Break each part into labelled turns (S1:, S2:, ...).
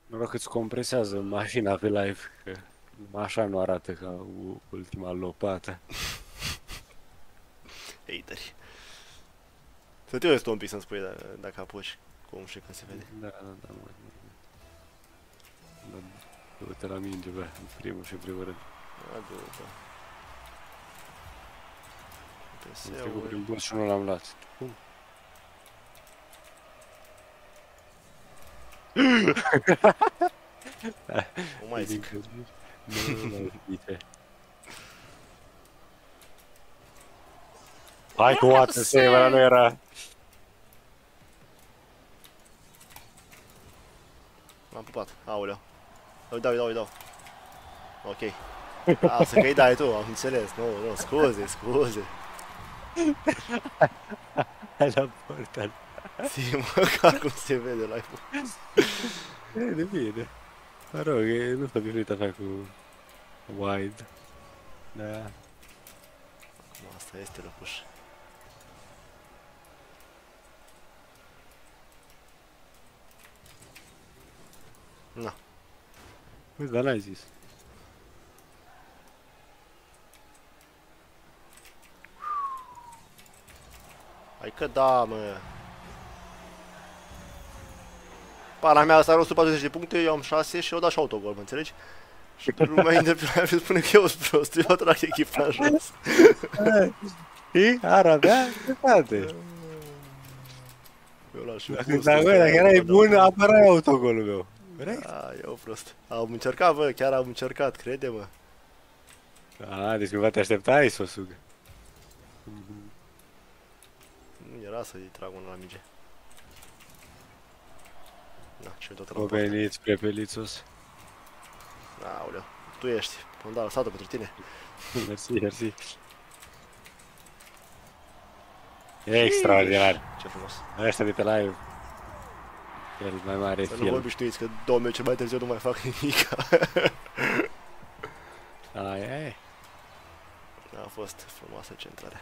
S1: Noroc că îți compresează mașina pe live, că așa nu arată ca ultima lopată.
S2: Hateri. Să te uiți un pic să-mi spui dacă apuci cum și când se vede.
S1: Da, mă. Da, du-te la minge, bă, în primul și primul rând.
S2: Adu-te.
S1: Am trecut prin
S2: PS-uri.
S1: bus și nu l-am luat. Cum?
S2: Nu mai zic.
S1: Nu, uite. Hai cu oată, Severa, nu era.
S2: M-am pupat. Aoleu. Îi dau. Ok. Asta că-i dai tu, am înțeles. Nu, scuze.
S1: Hai la portal.
S2: Zi măcar cum se vede live-ul.
S1: E de bine. Mă rog, nu s-a obișnuit așa cu wide. Da.
S2: Acum asta este răpuș. Na.
S1: Uite, dar n-ai zis.
S2: Hai că da, mă. Pana mea asta are 140 de puncte, eu am 6 și eu dau și autogol, mă înțelegi? Și lumea intră pe live și spune că eu sunt prost, eu trag echipa în jos.
S1: Știi? Ar avea dreptate.
S2: Eu las și
S1: Dacă erai bun, apărai autogolul meu. Corect?
S2: Da, eu prost. Am încercat, bă, chiar am încercat, crede-mă.
S1: Deci cumva te așteptai să o sugă.
S2: Nu era să-i trag unul la minge. Na, și tot
S1: O venit spre Pelițos.
S2: Aoleu, tu ești. Am dat lăsat-o pentru tine.
S1: Mersi. E extraordinar.
S2: Ce frumos.
S1: Ăștia de pe live. Cel mai mare
S2: Să nu
S1: film.
S2: vă obișnuiți că 2 meciuri mai târziu nu mai fac nimic.
S1: Aia.
S2: A fost frumoasă centrarea.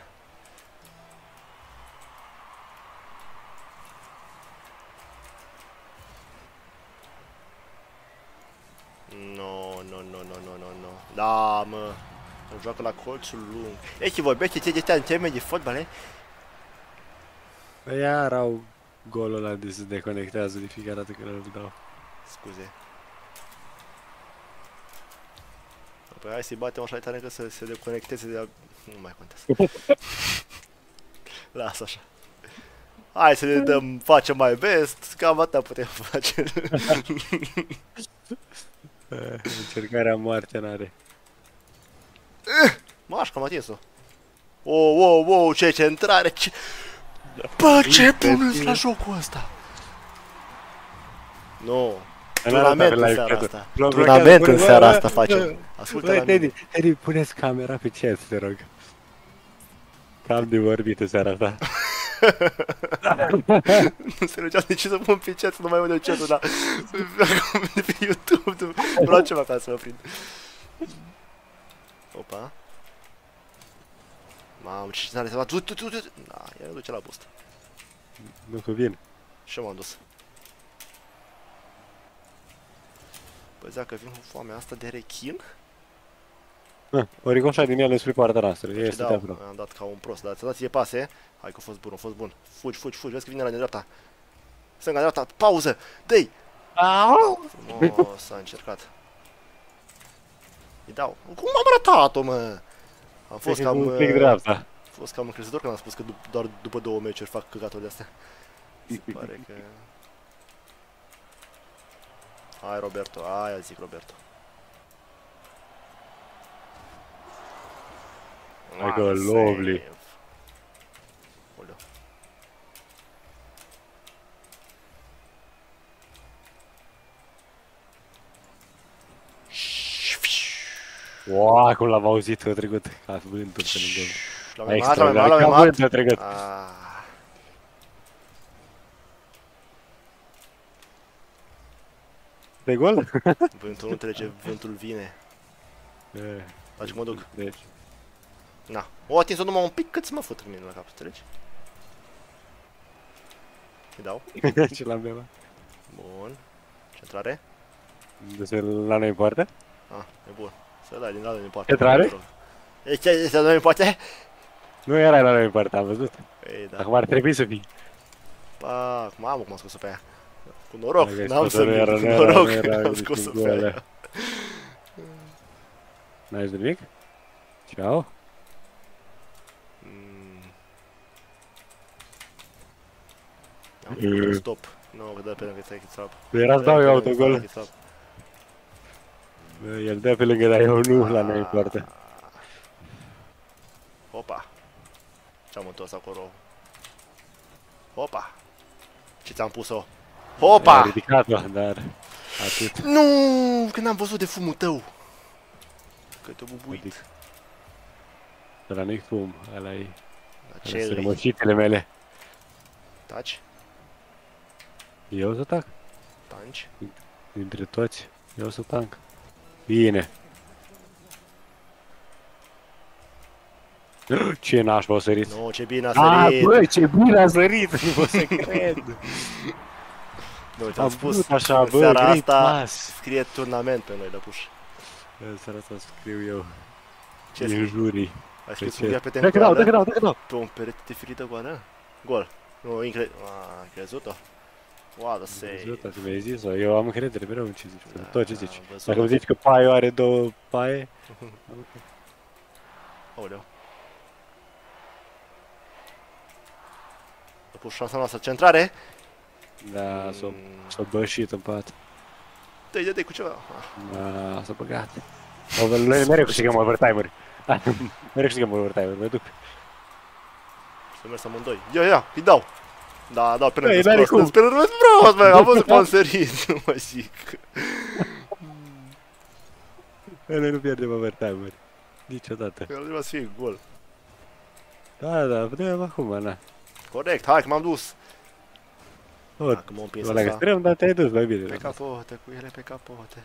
S2: No. Da, mă. Îmi joacă la colțul lung. Echi, vorbește ție de ăștia în termeni de fotbal, e?
S1: Iar au golul ăla de se deconectează de fiecare dată când îl dau.
S2: Scuze. Păi hai să-i batem așa de tare că să se deconecteze de la... Nu mai contează. Lasă așa. Hai să ne dăm, facem mai best, cam atât putem face.
S1: Încercarea moarte n-are.
S2: Maș, că am atins-o. Wow, ce centrare, ce... Bă, ce bun la jocul ăsta! Nu. Turnament în seara asta. Turnament în seara asta facem. Ascultă la mine.
S1: Teddy, puneți camera pe chat, te rog. Cam de vorbit în seara asta.
S2: Nu se rugea de ce să pun pe chat, să nu mai văd chat-ul, dar... de pe YouTube, vreau ceva ca să mă prind. Opa. Mamă, ce n-are să fac. Du. Da, ia duce la boost.
S1: Nu convine.
S2: Și m-am dus. Păi dacă vin cu foamea asta de rechin?
S1: O ricoșat din el spre partea noastră. Este de acolo.
S2: Am dat ca un prost, dar ți-a dat ție pase. Hai că a fost bun. Fugi, vezi că vine la dreapta. Stânga, dreapta, pauză! Dă-i! Frumos, s-a încercat. Îi dau. Cum am ratat-o, mă? Am fost cam...
S1: dreapta.
S2: fost cam încrezător când am spus că doar după 2 meciuri fac căcaturi de astea. Se pare că... Hai, Roberto, aia zic, Roberto.
S1: Hai că lovely.
S2: Oleu.
S1: Wow, cum l-am auzit că a trecut ca vântul pe lângă.
S2: L-am
S1: vântul a trecut. De gol?
S2: Vântul nu trece, vântul vine. Faci cum mă duc.
S1: Deci.
S2: Na. O atins-o numai un pic cât să mă fut în mine la cap, înțelegi? Îi dau.
S1: Ce l-am bevat.
S2: Bun. Centrare.
S1: Du-se la noi în poartă?
S2: Ah, e bun. Să dai din la noi în poartă.
S1: Centrare?
S2: E ce este la noi în poate?
S1: Nu erai la noi în poartă, am văzut.
S2: Ei, da.
S1: Acum ar trebui să fii.
S2: Pa, mamă cum am scos-o pe aia. Cu noroc,
S1: Dacă ai
S2: n-am
S1: scos-o,
S2: să
S1: nu era,
S2: cu
S1: nu era,
S2: noroc,
S1: nu era
S2: n-am
S1: nici
S2: scos-o
S1: un
S2: pe
S1: gol,
S2: aia.
S1: N-ai zis nimic? Ciao.
S2: Stop. Nu, că dă pe lângă ți-ai chițap.
S1: Era să dau eu autogol. El dă pe lângă, dar eu nu la noi în poartă.
S2: Hopa. Ce-am întors acolo? Hopa. Ce ți-am pus-o?
S1: Ai
S2: Hopa!
S1: ridicat-o, dar atât.
S2: Nu, că n-am văzut de fumul tău. Că te-o bubuit.
S1: De la nu-i fum, ăla-i...
S2: La
S1: Sunt
S2: ce
S1: rămășitele mele.
S2: Taci?
S1: Eu să tac?
S2: Tanci?
S1: Dintre toți, eu să tank. Bine. Ce nașpa a sărit.
S2: Nu, ce bine a
S1: Ah,
S2: sărit.
S1: băi, ce bine a sărit, nu pot să cred.
S2: Nu, ți-am spus,
S1: așa,
S2: în
S1: bă,
S2: seara
S1: great
S2: asta
S1: pass.
S2: scrie turnament pe noi, Lăpuș.
S1: În seara asta scriu eu.
S2: Ce
S1: În
S2: scrii?
S1: jurii.
S2: Ai scris
S1: ce?
S2: un gheapete în
S1: Dacă dau,
S2: goală?
S1: dacă dau, dacă dau.
S2: Pe un perete de ferită goală? Gol. Nu, incredibil. Ai crezut-o? What a save.
S1: Văzut, că mi-ai zis-o. Eu am încredere mereu în ce zici.
S2: Da,
S1: Tot ce zici.
S2: am văzut.
S1: Dacă îmi zici că paiul are două paie...
S2: Aoleu. Lăpuș, șansa noastră. Centrare?
S1: Da, s-a bășit în pat.
S2: Dă-i, dă-i cu ceva. Ah.
S1: Da, s-a băgat. Noi mereu câștigăm overtime-uri. Mereu câștigăm overtime-uri, mă duc.
S2: Să merg amândoi. Ia, îi dau. Da, dau pe
S1: Ei,
S2: lângă
S1: n-are
S2: prost.
S1: cum.
S2: Pe lângă prost, băi. Am văzut cum am sărit. Nu mă zic.
S1: Noi nu pierdem overtime-uri. Niciodată.
S2: El va să fie gol.
S1: Da, putem acum, na.
S2: Corect, hai că m-am dus.
S1: Tot.
S2: Dacă m-am împins
S1: La
S2: asta.
S1: extrem, dar te-ai dus mai bine.
S2: Pe capote, cu ele pe capote.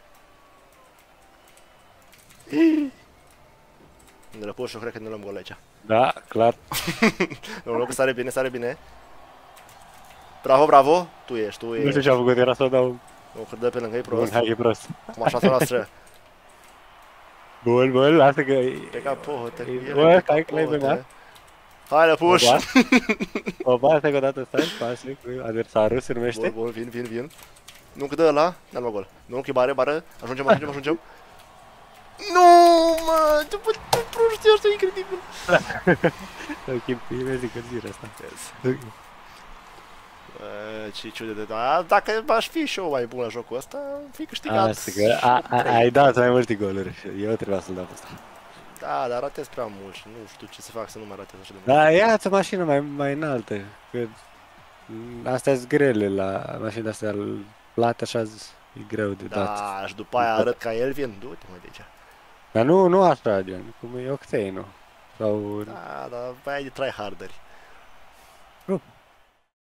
S2: Ne Lăpuș, eu cred că ne luăm gol aici.
S1: Da, clar.
S2: Nu, loc, sare bine, sare bine. Bravo, bravo. Tu ești, tu
S1: Nu știu
S2: ești.
S1: ce am făcut, era să dau
S2: Nu, că dă pe lângă, e
S1: un
S2: prost.
S1: hai, e prost.
S2: Cum așa noastră.
S1: Bun, lasă că...
S2: Pe capote, cu ele
S1: Bă,
S2: pe
S1: stai că l-ai
S2: capote.
S1: băgat.
S2: Hai, Lăpuș.
S1: Opa, stai că o dată stai, pase cu adversarul, se numește.
S2: Bun, vin. Nu, că dă ăla, n-am luat gol. Nu, că e bară. Ajungem. Nu, mă, tu proști, asta e incredibil.
S1: Ok, bine zic că zi asta.
S2: Yes. Ce ciude de da. Dacă aș fi și eu mai bun la jocul ăsta, am fi câștigat.
S1: Asta că ai dat mai multe goluri. Eu trebuia să-l dau pe ăsta.
S2: Da, dar ratez prea mult și nu știu ce să fac să nu mai ratez așa de mult.
S1: Da, ia-ți o mașină mai înaltă. Că astea-s grele la mașini de-astea plate, așa e greu de dat.
S2: Da, și după aia arăt ca Elvin, du-te mă de aici.
S1: Dar nu așa, gen, cum e Octane-ul. Sau...
S2: Da, dar pe aia e de tryharderi.
S1: Nu,